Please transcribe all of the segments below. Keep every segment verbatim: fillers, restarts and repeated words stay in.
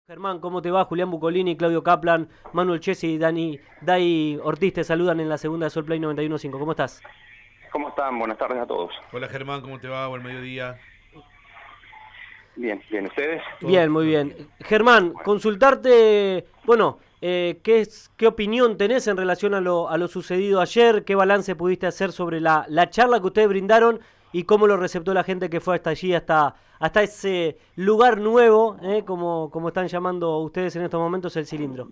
Germán, ¿cómo te va? Julián Bucolini, Claudio Kaplan, Manuel Chesi y Dani, Dai Ortiz te saludan en la segunda de Sol Play noventa y uno punto cinco. ¿Cómo estás? ¿Cómo están? Buenas tardes a todos. Hola Germán, ¿cómo te va? Buen mediodía. Bien, bien, ¿ustedes? Bien, muy bien. Germán, consultarte, bueno, eh, ¿qué, es, ¿qué opinión tenés en relación a lo, a lo sucedido ayer? ¿Qué balance pudiste hacer sobre la, la charla que ustedes brindaron y cómo lo receptó la gente que fue hasta allí, hasta, hasta ese lugar nuevo, eh, como, como están llamando ustedes en estos momentos, el Cilindro?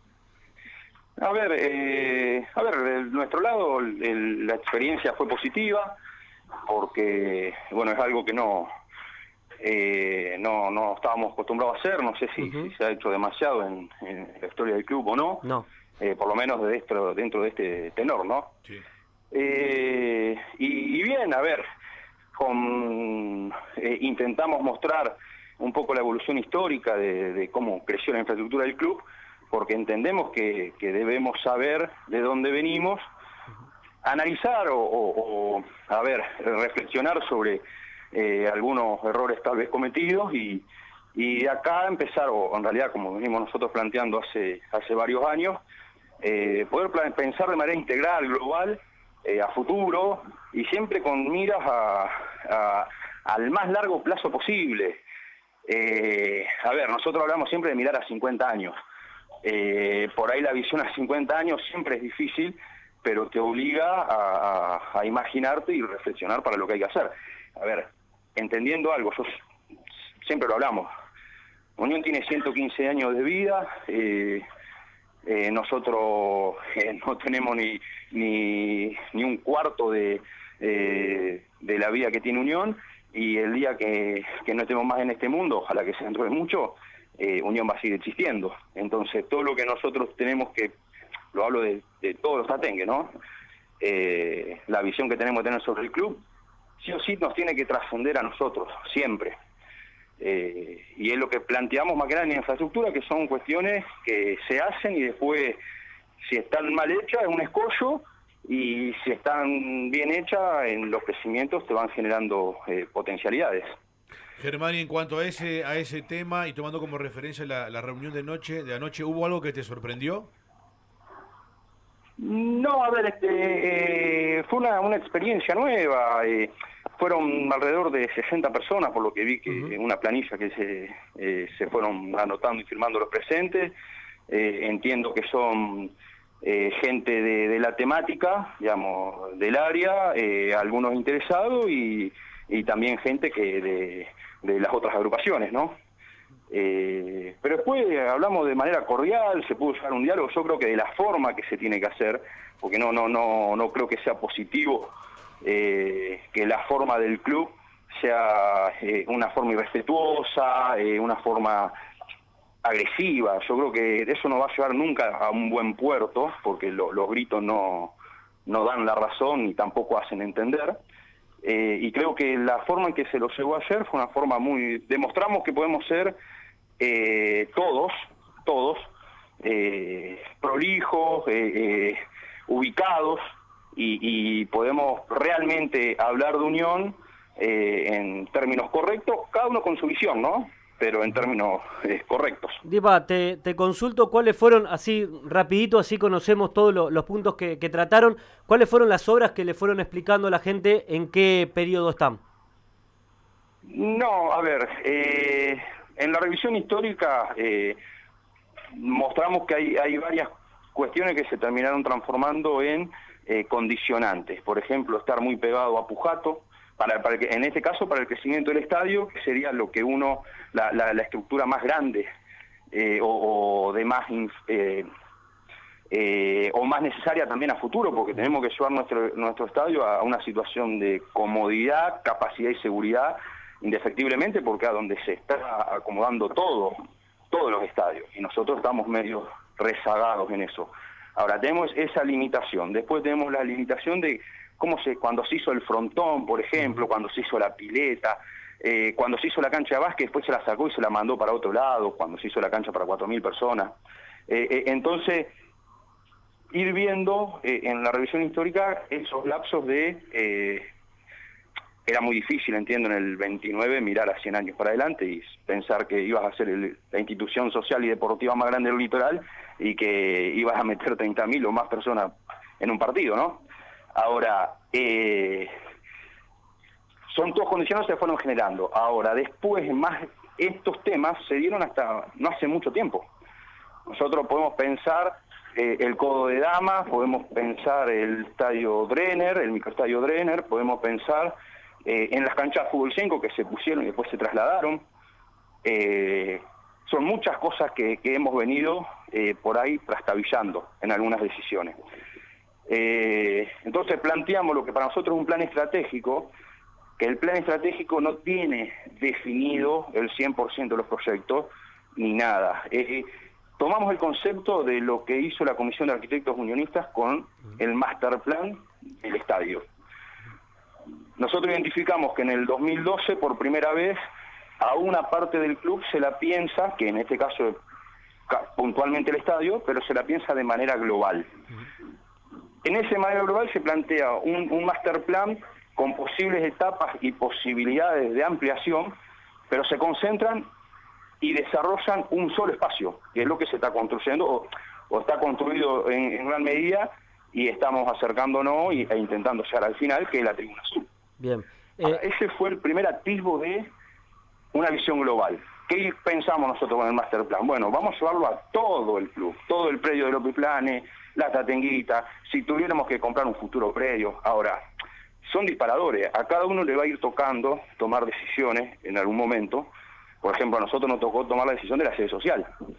A ver, eh, a ver, de nuestro lado el, la experiencia fue positiva porque, bueno, es algo que no, eh, no, no estábamos acostumbrados a hacer. No sé si, uh-huh. si se ha hecho demasiado en, en la historia del club o no. No. Eh, por lo menos de esto, dentro de este tenor, ¿no? Sí. Eh, y, y bien, a ver, con, eh, intentamos mostrar un poco la evolución histórica de, de cómo creció la infraestructura del club, porque entendemos que, que debemos saber de dónde venimos, analizar o, o, o a ver, reflexionar sobre eh, algunos errores tal vez cometidos y, y de acá empezar, o en realidad como venimos nosotros planteando hace, hace varios años, eh, poder pensar de manera integral, global, eh, a futuro y siempre con miras a, a, al más largo plazo posible. Eh, a ver, nosotros hablamos siempre de mirar a cincuenta años. Eh, por ahí la visión a cincuenta años siempre es difícil, pero te obliga a, a, a imaginarte y reflexionar para lo que hay que hacer. A ver, entendiendo algo, yo, siempre lo hablamos, Unión tiene ciento quince años de vida, eh, eh, nosotros eh, no tenemos ni, ni, ni un cuarto de, eh, de la vida que tiene Unión, y el día que, que no estemos más en este mundo, ojalá que sea dentro de mucho, Eh, Unión va a seguir existiendo. Entonces todo lo que nosotros tenemos que, lo hablo de, de todos los tatengues, ¿no? Eh, la visión que tenemos que tener sobre el club, sí o sí nos tiene que trascender a nosotros, siempre. Eh, y es lo que planteamos más que nada en infraestructura, que son cuestiones que se hacen y después, si están mal hechas, es un escollo, y si están bien hechas, en los crecimientos te van generando eh, potencialidades. Germán, y en cuanto a ese a ese tema y tomando como referencia la, la reunión de noche de anoche, ¿hubo algo que te sorprendió? No, a ver, este, eh, fue una, una experiencia nueva. Eh, fueron alrededor de sesenta personas, por lo que vi que en uh-huh. una planilla que se, eh, se fueron anotando y firmando los presentes. Eh, entiendo que son eh, gente de, de la temática, digamos, del área, eh, algunos interesados y, y también gente que de de las otras agrupaciones, ¿no? Eh, pero después hablamos de manera cordial, se pudo llevar un diálogo, yo creo que de la forma que se tiene que hacer, porque no no no no creo que sea positivo eh, que la forma del club sea eh, una forma irrespetuosa, eh, una forma agresiva. Yo creo que eso no va a llevar nunca a un buen puerto, porque lo, los gritos no, no dan la razón ni tampoco hacen entender. Eh, y creo que la forma en que se lo llevó ayer fue una forma muy... Demostramos que podemos ser eh, todos, todos, eh, prolijos, eh, eh, ubicados, y, y podemos realmente hablar de unión eh, en términos correctos, cada uno con su visión, ¿no? Pero en términos eh, correctos. Dipa, te, te consulto cuáles fueron, así rapidito, así conocemos todos lo, los puntos que, que trataron, cuáles fueron las obras que le fueron explicando a la gente en qué periodo están. No, a ver, eh, en la revisión histórica eh, mostramos que hay, hay varias cuestiones que se terminaron transformando en eh, condicionantes. Por ejemplo, estar muy pegado a Pujato, Para, para que, en este caso para el crecimiento del estadio, que sería lo que uno, la, la, la estructura más grande eh, o, o de más eh, eh, o más necesaria también a futuro, porque tenemos que llevar nuestro, nuestro estadio a una situación de comodidad, capacidad y seguridad indefectiblemente, porque a donde se está acomodando todo, todos los estadios, y nosotros estamos medio rezagados en eso. Ahora tenemos esa limitación, después tenemos la limitación de cómo se, cuando se hizo el frontón, por ejemplo, cuando se hizo la pileta, eh, cuando se hizo la cancha de básquet, después se la sacó y se la mandó para otro lado, cuando se hizo la cancha para cuatro mil personas. Eh, eh, entonces, ir viendo eh, en la revisión histórica esos lapsos de, eh, era muy difícil, entiendo, en el veintinueve mirar a cien años para adelante y pensar que ibas a ser el, la institución social y deportiva más grande del litoral y que ibas a meter treinta mil o más personas en un partido, ¿no? Ahora, eh, son todas condiciones que se fueron generando. Ahora, después, más estos temas se dieron hasta no hace mucho tiempo. Nosotros podemos pensar eh, el Codo de Damas, podemos pensar el estadio Drenner, el microestadio Drenner, podemos pensar eh, en las canchas de fútbol cinco que se pusieron y después se trasladaron. Eh, son muchas cosas que, que hemos venido eh, por ahí trastabillando en algunas decisiones. Eh, entonces planteamos lo que para nosotros es un plan estratégico, que el plan estratégico no tiene definido el cien por ciento de los proyectos, ni nada. Eh, tomamos el concepto de lo que hizo la Comisión de Arquitectos Unionistas con el master plan del estadio. Nosotros identificamos que en el dos mil doce, por primera vez, a una parte del club se la piensa, que en este caso puntualmente el estadio, pero se la piensa de manera global. En ese manera global se plantea un, un master plan con posibles etapas y posibilidades de ampliación, pero se concentran y desarrollan un solo espacio, que es lo que se está construyendo o, o está construido en, en gran medida y estamos acercándonos y, e intentando llegar al final, que es la Tribuna Sur. Bien. Eh... Ahora, ese fue el primer atisbo de una visión global. ¿Qué pensamos nosotros con el master plan? Bueno, vamos a llevarlo a todo el club, todo el predio de Lopiplane, la Tatenguita, si tuviéramos que comprar un futuro predio. Ahora, son disparadores, a cada uno le va a ir tocando tomar decisiones en algún momento. Por ejemplo, a nosotros nos tocó tomar la decisión de la sede social. Uh-huh.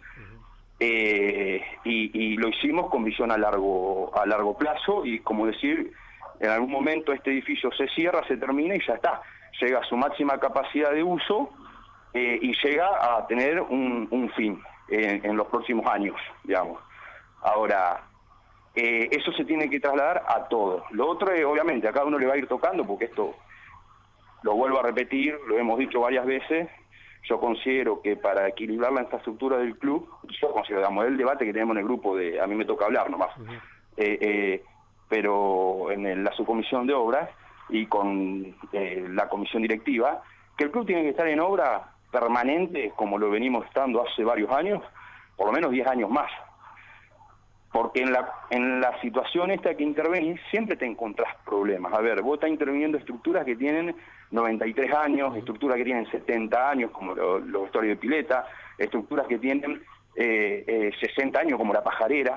eh, y, y lo hicimos con visión a largo, a largo plazo y, como decir, en algún momento este edificio se cierra, se termina y ya está. Llega a su máxima capacidad de uso eh, y llega a tener un, un fin en, en los próximos años, digamos. Ahora, eh, eso se tiene que trasladar a todo. Lo otro es, obviamente, a cada uno le va a ir tocando, porque esto, lo vuelvo a repetir, lo hemos dicho varias veces, yo considero que para equilibrar la infraestructura del club, yo considero, digamos, el debate que tenemos en el grupo, de a mí me toca hablar nomás, uh-huh. eh, eh, pero en el, la subcomisión de obras y con eh, la comisión directiva, que el club tiene que estar en obra permanente, como lo venimos estando hace varios años, por lo menos diez años más. Porque en la, en la situación esta que intervenís, siempre te encontrás problemas. A ver, vos estás interviniendo estructuras que tienen noventa y tres años, estructuras que tienen setenta años, como los lo vestuarios de pileta, estructuras que tienen eh, eh, sesenta años, como la pajarera,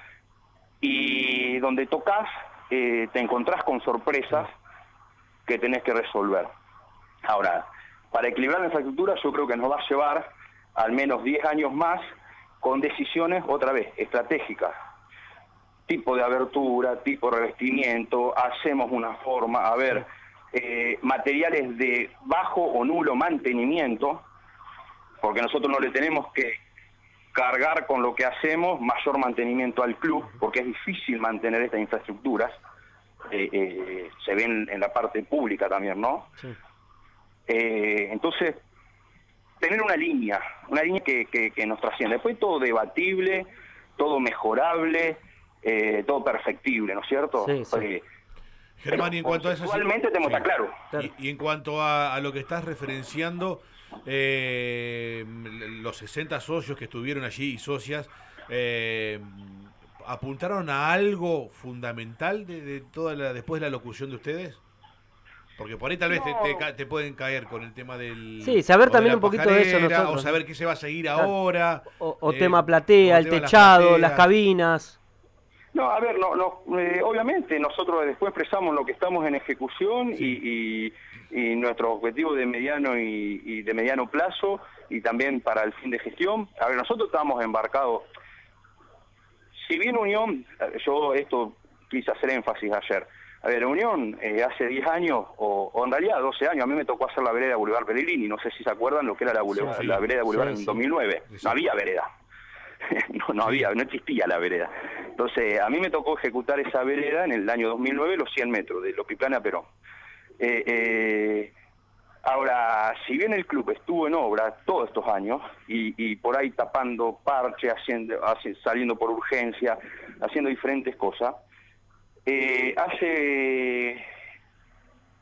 y donde tocas, eh, te encontrás con sorpresas que tenés que resolver. Ahora, para equilibrar la infraestructura, yo creo que nos va a llevar al menos diez años más, con decisiones, otra vez, estratégicas. Tipo de abertura, tipo de revestimiento, hacemos una forma, a ver, eh, materiales de bajo o nulo mantenimiento, porque nosotros no le tenemos que cargar con lo que hacemos mayor mantenimiento al club, porque es difícil mantener estas infraestructuras, eh, eh, se ven en la parte pública también, ¿no? Sí. Eh, entonces, tener una línea, una línea que, que, que nos trascienda. Después todo debatible, todo mejorable, eh, todo perfectible, ¿no es cierto? Sí, sí. Porque, Germán, y en cuanto a eso... Actualmente tenemos que estar claro. Y, y en cuanto a, a lo que estás referenciando, eh, los sesenta socios que estuvieron allí y socias, eh, ¿apuntaron a algo fundamental de, de toda la, después de la locución de ustedes? Porque por ahí tal vez no. te, te, te pueden caer con el tema del... Sí, saber también un poquito de eso nosotros. O saber qué se va a seguir claro. ahora. O, o eh, tema platea, el techado, las, las cabinas. No, a ver, no, no, eh, obviamente nosotros después expresamos lo que estamos en ejecución sí. y, y, y nuestro objetivo de mediano y, y de mediano plazo y también para el fin de gestión. A ver, nosotros estamos embarcados... Si bien Unión, yo esto quise hacer énfasis ayer... A ver, Unión, eh, hace diez años, o, o en realidad doce años, a mí me tocó hacer la vereda Boulevard Pellegrini, no sé si se acuerdan lo que era la, Boulevard, sí, sí. la vereda Boulevard sí, en sí. dos mil nueve, sí. no había vereda, no, no había, no existía la vereda. Entonces, a mí me tocó ejecutar esa vereda en el año dos mil nueve, los cien metros, de Lopiplane a Perón. Eh, eh, ahora, si bien el club estuvo en obra todos estos años, y, y por ahí tapando parche, haciendo, haciendo, saliendo por urgencia, haciendo diferentes cosas, Eh, hace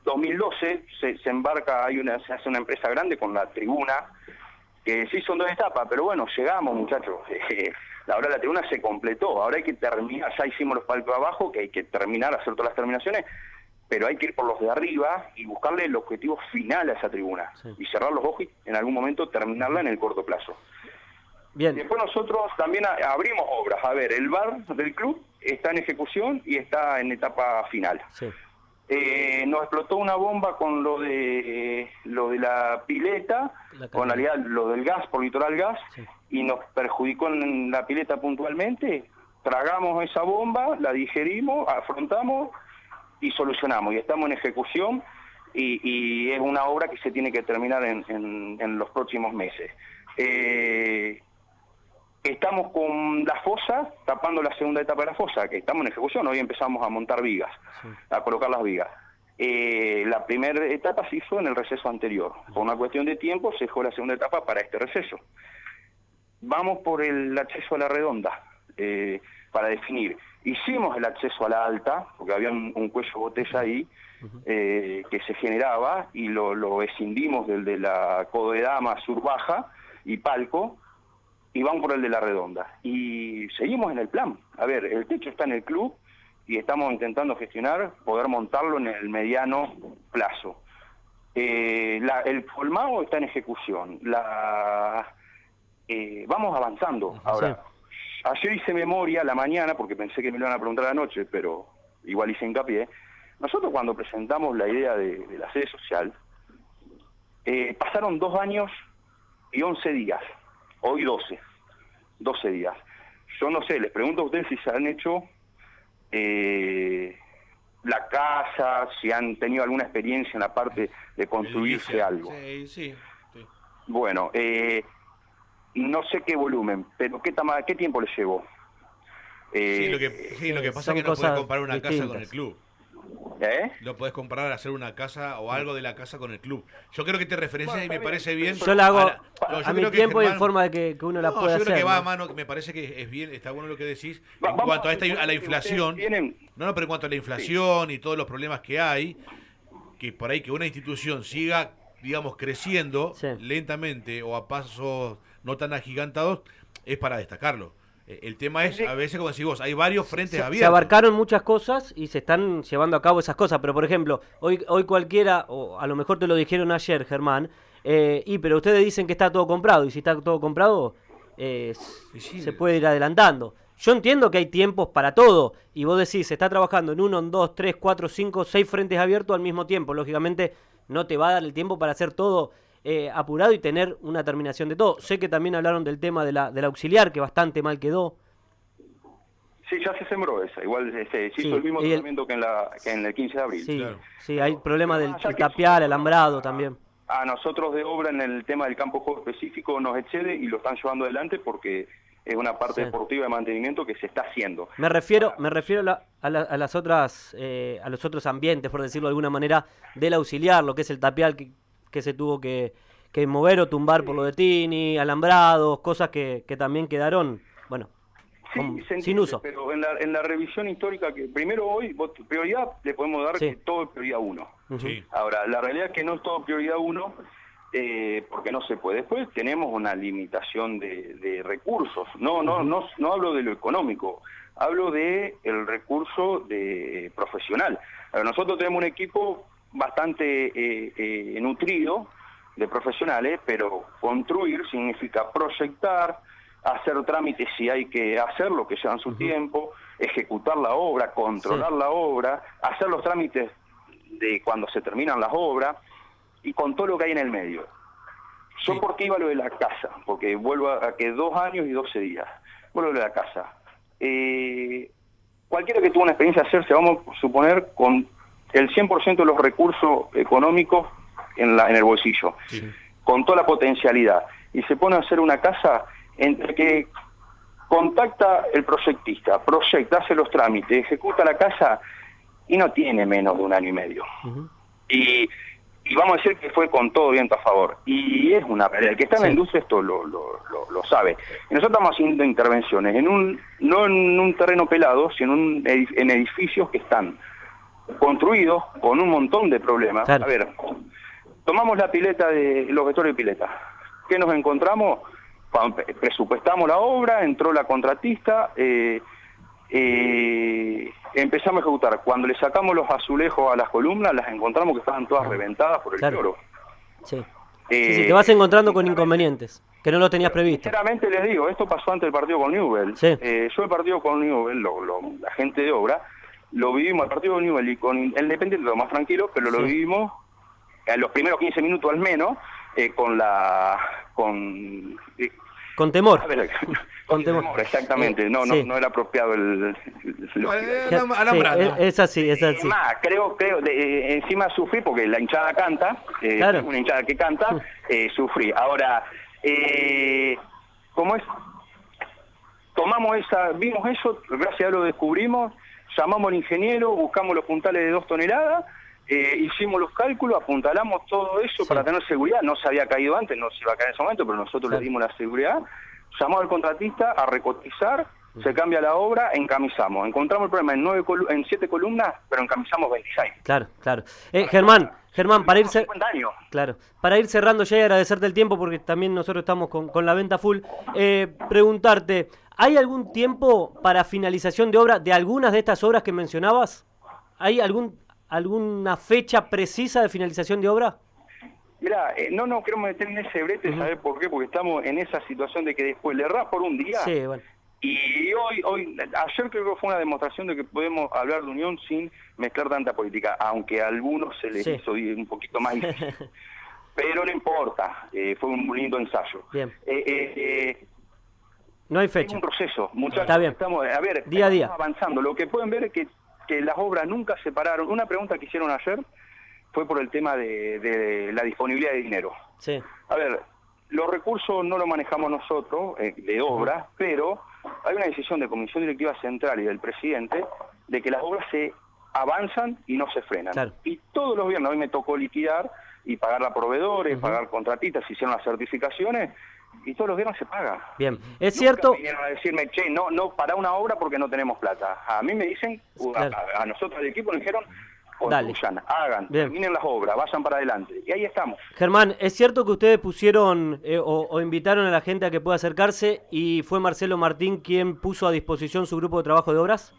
dos mil doce se, se embarca, hay una, se hace una empresa grande con la tribuna, que sí son dos etapas, pero bueno, llegamos, muchachos. Eh, ahora la tribuna se completó, ahora hay que terminar, ya hicimos los palcos abajo, que hay que terminar, hacer todas las terminaciones, pero hay que ir por los de arriba y buscarle el objetivo final a esa tribuna. Sí. Y cerrar los ojos y en algún momento terminarla en el corto plazo. Bien. Después nosotros también abrimos obras. A ver, el bar del club está en ejecución y está en etapa final. Sí. Eh, nos explotó una bomba con lo de eh, lo de la pileta, la con realidad lo del gas, por Litoral Gas, sí. Y nos perjudicó en la pileta puntualmente. Tragamos esa bomba, la digerimos, afrontamos y solucionamos. Y estamos en ejecución y, y es una obra que se tiene que terminar en, en, en los próximos meses. Eh, Estamos con la fosa, tapando la segunda etapa de la fosa, que estamos en ejecución, hoy empezamos a montar vigas, sí. A colocar las vigas. Eh, la primera etapa se hizo en el receso anterior, por una cuestión de tiempo se dejó la segunda etapa para este receso. Vamos por el acceso a la redonda, eh, para definir. Hicimos el acceso a la alta, porque había un, un cuello de botella ahí, eh, que se generaba, y lo, lo escindimos del de la Codo de Dama, Sur Baja y Palco, y vamos por el de la redonda. Y seguimos en el plan. A ver, el techo está en el club y estamos intentando gestionar, poder montarlo en el mediano plazo. Eh, la, el colmado está en ejecución. La, eh, vamos avanzando. Ahora, sí. Ayer hice memoria a la mañana, porque pensé que me lo iban a preguntar a la noche, pero igual hice hincapié. Nosotros cuando presentamos la idea de, de la sede social, eh, pasaron dos años y once días. Hoy doce, doce días. Yo no sé, les pregunto a ustedes si se han hecho eh, la casa, si han tenido alguna experiencia en la parte de construirse algo. Sí, sí, sí. Bueno, eh, no sé qué volumen, pero ¿qué, tama, qué tiempo les llevó? Eh, sí, lo que, sí, lo que pasa es que no puedes comparar una distintas. casa con el club. ¿Eh? Lo podés comparar a hacer una casa o algo de la casa con el club. Yo creo que te referencias bueno, y me parece bien. Yo la hago a, no, a mi tiempo Germán, y en forma de que, que uno la no, pueda hacer. Yo creo hacer, que va ¿no? a mano, me parece que es bien, está bueno lo que decís. Va, en cuanto a esta a la inflación. Tienen... No, no, pero en cuanto a la inflación sí. Y todos los problemas que hay, que por ahí que una institución siga, digamos, creciendo sí. lentamente o a pasos no tan agigantados, es para destacarlo. El tema es, a veces, como decís vos, hay varios frentes se, abiertos. Se abarcaron muchas cosas y se están llevando a cabo esas cosas, pero por ejemplo, hoy hoy cualquiera, o a lo mejor te lo dijeron ayer, Germán, eh, y pero ustedes dicen que está todo comprado, y si está todo comprado, eh, sí, sí. se puede ir adelantando. Yo entiendo que hay tiempos para todo, y vos decís, se está trabajando en uno, en dos, tres, cuatro, cinco, seis frentes abiertos al mismo tiempo. Lógicamente no te va a dar el tiempo para hacer todo Eh, apurado y tener una terminación de todo. Sé que también hablaron del tema de la, del auxiliar, que bastante mal quedó. Sí, ya se sembró esa. Igual se, se hizo sí, el mismo tratamiento el... que, en la, que en el quince de abril. Sí, claro. Sí, hay problema del ah, tapial, alambrado también. A nosotros de obra en el tema del campo de juego específico nos excede y lo están llevando adelante porque es una parte sí. deportiva de mantenimiento que se está haciendo. Me refiero, me refiero a, la, a, la, a las otras, eh, a los otros ambientes, por decirlo de alguna manera, del auxiliar, lo que es el tapial que que se tuvo que, que mover o tumbar por lo de Tini, alambrados, cosas que, que también quedaron, bueno, sí, con, entiende, sin uso. Pero en la, en la revisión histórica, que primero hoy, vos, prioridad le podemos dar sí. que todo es prioridad uno. Sí. Ahora, la realidad es que no es todo prioridad uno, eh, porque no se puede. Después tenemos una limitación de, de recursos. No, no, no, no hablo de lo económico, hablo de el recurso de profesional. Ahora, nosotros tenemos un equipo bastante eh, eh, nutrido de profesionales, pero construir significa proyectar, hacer trámites si hay que hacerlo, que llevan su uh-huh. tiempo, ejecutar la obra, controlar sí. la obra, hacer los trámites de cuando se terminan las obras y con todo lo que hay en el medio. Yo sí. por qué iba a lo de la casa, porque vuelvo a que dos años y doce días, vuelvo a lo de la casa. Eh, cualquiera que tuvo una experiencia de hacerse, vamos a suponer, con el cien por ciento de los recursos económicos en, la, en el bolsillo, sí. con toda la potencialidad, y se pone a hacer una casa entre que contacta el proyectista, proyecta, hace los trámites, ejecuta la casa, y no tiene menos de un año y medio. Uh-huh. y, y vamos a decir que fue con todo viento a favor, y es una realidad. El que está en sí. la industria esto lo, lo, lo, lo sabe. Y nosotros estamos haciendo intervenciones, en un no en un terreno pelado, sino en, un edif- en edificios que están construido con un montón de problemas. Claro. A ver, tomamos la pileta de los vestuarios de pileta. ¿Qué nos encontramos? Cuando presupuestamos la obra, entró la contratista, eh, eh, empezamos a ejecutar. Cuando le sacamos los azulejos a las columnas, las encontramos que estaban todas reventadas por el Claro. cloro. Sí. Eh, Sí, sí, te vas encontrando con inconvenientes que no lo tenías previsto. Sinceramente les digo, esto pasó antes del partido con Newell. Sí. Eh, yo el partido con Newell, lo, lo, la gente de obra, lo vivimos, el partido con Newell y con el Independiente, lo más tranquilo, pero lo Sí. vivimos en los primeros quince minutos al menos, eh, con la... con eh, Con temor. a ver, Con con temor. temor, exactamente, Eh, no, sí. no, no era apropiado el... el- lo- Eh, Sí, alambrando. es, es así, es Es así. más, creo, creo, de- eh, encima sufrí porque la hinchada canta, eh, Claro. una hinchada que canta, eh, sufrí. Ahora, eh, ¿cómo es? Tomamos esa, vimos eso, gracias a Dios lo descubrimos, llamamos al ingeniero, buscamos los puntales de dos toneladas, eh, hicimos los cálculos, apuntalamos todo eso Sí. para tener seguridad, no se había caído antes, no se iba a caer en ese momento, pero nosotros Claro. le dimos la seguridad, llamamos al contratista a recotizar, se cambia la obra, encamisamos. Encontramos el problema en nueve colu- en siete columnas, pero encamisamos veintiséis. Claro, claro. Eh, Germán, Germán, para ir, cer- cincuenta años. claro, para ir cerrando ya y agradecerte el tiempo porque también nosotros estamos con, con la venta full, eh, preguntarte, ¿hay algún tiempo para finalización de obra de algunas de estas obras que mencionabas? ¿Hay algún alguna fecha precisa de finalización de obra? Mira, eh, no nos queremos meter en ese brete, Ujú. ¿sabes por qué? Porque estamos en esa situación de que después le errás por un día. Sí, bueno. Y hoy, hoy, ayer creo que fue una demostración de que podemos hablar de unión sin mezclar tanta política, aunque a algunos se les Sí. hizo un poquito más difícil. Pero no importa, eh, fue un lindo ensayo. Bien. Eh, eh, eh, No hay es fecha. un proceso, muchachos. Está bien. Estamos, a ver, Día a día. estamos avanzando. Lo que pueden ver es que, que las obras nunca se pararon. Una pregunta que hicieron ayer fue por el tema de, de la disponibilidad de dinero. Sí, A ver, los recursos no los manejamos nosotros, eh, de obras, pero hay una decisión de Comisión Directiva Central y del presidente de que las obras se avanzan y no se frenan. Claro. Y todos los viernes, hoy me tocó liquidar y pagar a proveedores, Ujú. pagar contratistas, se hicieron las certificaciones y todos los viernes se paga. bien. Es Nunca cierto, vinieron a decirme, che, no, no, para una obra porque no tenemos plata. A mí me dicen, Claro. a, a nosotros del equipo nos dijeron, Dale. construyan, hagan, Bien. terminen las obras, vayan para adelante. Y ahí estamos. Germán, ¿es cierto que ustedes pusieron eh, o, o invitaron a la gente a que pueda acercarse y fue Marcelo Martín quien puso a disposición su grupo de trabajo de obras?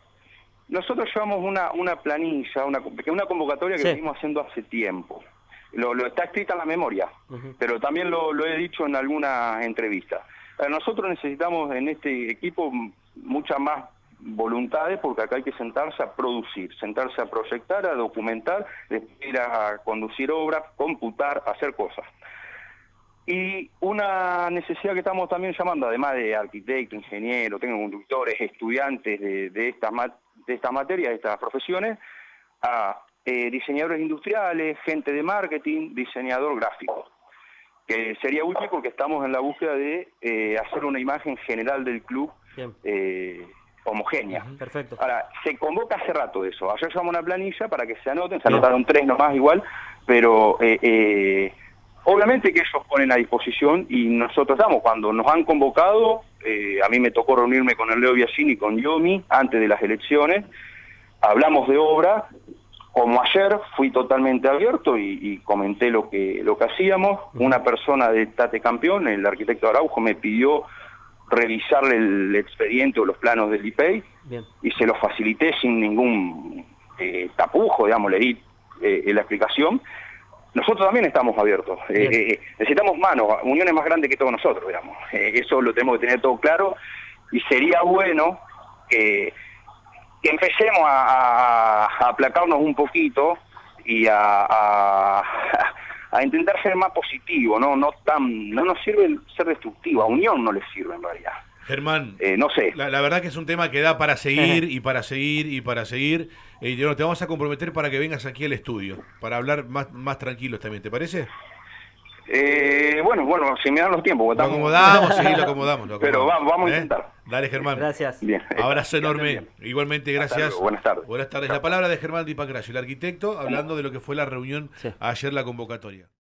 Nosotros llevamos una, una planilla, una, una convocatoria que Sí. venimos haciendo hace tiempo. Lo, lo está escrita en la memoria, Ujú. pero también lo, lo he dicho en alguna entrevista. Eh, Nosotros necesitamos en este equipo m- muchas más voluntades porque acá hay que sentarse a producir, sentarse a proyectar, a documentar, después ir a conducir obras, computar, hacer cosas. Y una necesidad que estamos también llamando, además de arquitectos, ingenieros, tengo conductores, estudiantes de, de estas ma- de estas materias, de estas profesiones, a eh, diseñadores industriales, gente de marketing, diseñador gráfico, que sería útil porque estamos en la búsqueda de eh, hacer una imagen general del club Bien, eh, homogénea. perfecto. Ahora, se convoca hace rato eso. Ayer llevamos una planilla para que se anoten, se Bien. anotaron tres nomás igual, pero eh, eh, obviamente que ellos ponen a disposición y nosotros damos. Cuando nos han convocado, eh, a mí me tocó reunirme con el Leo Biasini y con Yomi antes de las elecciones, hablamos de obra. Como ayer fui totalmente abierto y, y comenté lo que lo que hacíamos. Una persona de Tate Campeón, el arquitecto Araujo, me pidió revisarle el expediente o los planos del I P E I Bien, y se los facilité sin ningún eh, tapujo, digamos, le di eh, la explicación. Nosotros también estamos abiertos. Eh, Bien. eh, necesitamos manos, Unión es más grande que todos nosotros, digamos. Eh, eso lo tenemos que tener todo claro y sería bueno que, que empecemos a, a- a aplacarnos un poquito y a, a, a intentar ser más positivo, no no tan no nos sirve el ser destructivo, a Unión no le sirve en realidad. Germán, Eh, no sé. la, la verdad que es un tema que da para seguir y para seguir y para seguir. Eh, y bueno, te vamos a comprometer para que vengas aquí al estudio, para hablar más, más tranquilos también, ¿te parece? Eh, bueno, bueno, si me dan los tiempos. porque Lo estamos- acomodamos, sí, lo acomodamos. Lo Pero acomodamos, vamos, vamos a ¿eh? intentar. Dale, Germán. gracias. Bien. Abrazo Que anden enorme. bien. Igualmente, Hasta gracias. luego, buenas tardes. Buenas tardes. Chao. La palabra de Germán Di Pancracio, el arquitecto, hablando de lo que fue la reunión Sí. ayer, la convocatoria.